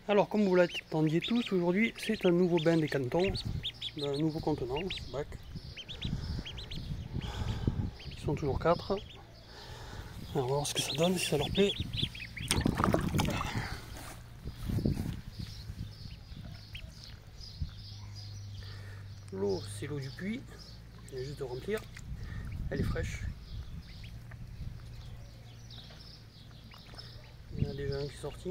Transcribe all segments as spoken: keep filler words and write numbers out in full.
Alors, comme vous l'attendiez tous, aujourd'hui c'est un nouveau bain des cantons, d'un nouveau contenant, bac. Ils sont toujours quatre. Alors, on va voir ce que ça donne, si ça leur plaît. L'eau, c'est l'eau du puits, je viens juste de remplir. Elle est fraîche. Il y en a déjà un qui est sorti.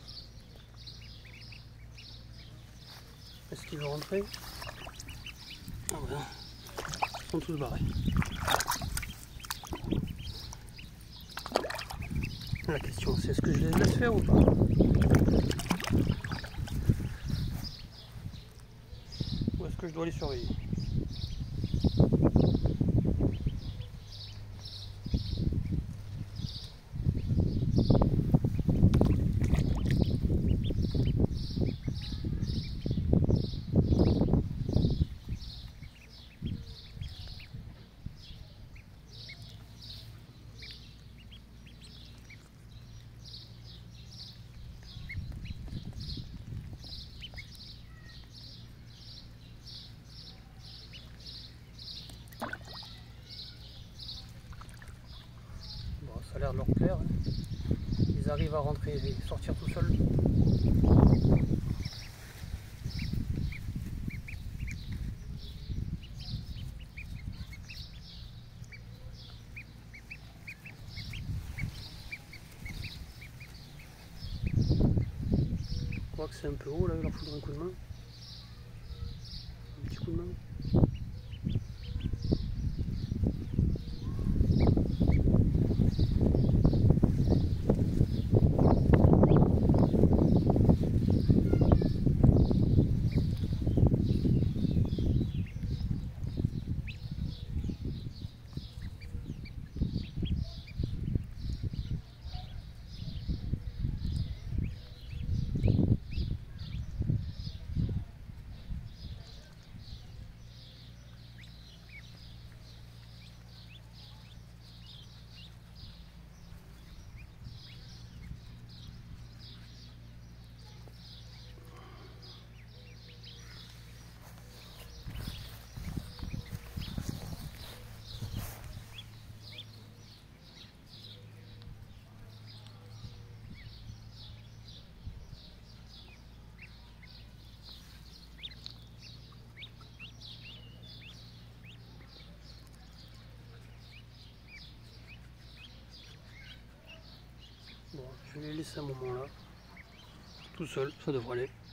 Est-ce qu'il veut rentrer? Ah voilà. Ils sont tous barrés. La question c'est est-ce que je les laisse faire ou pas? Ou est-ce que je dois les surveiller? Ça a l'air de leur plaire. Ils arrivent à rentrer et sortir tout seuls. Je crois que c'est un peu haut là, il leur faudrait un coup de main. Un petit coup de main. Bon, je vais les laisser un moment là, tout seul, ça devrait aller.